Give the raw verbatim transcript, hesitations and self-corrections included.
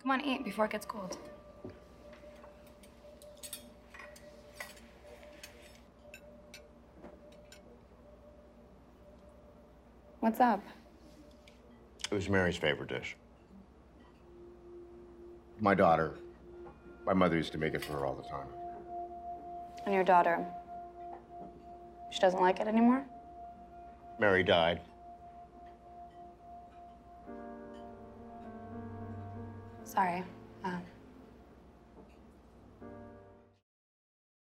Come on, eat before it gets cold. What's up? It was Mary's favorite dish. My daughter. My mother used to make it for her all the time. And your daughter? She doesn't like it anymore? Mary died. Sorry. Um,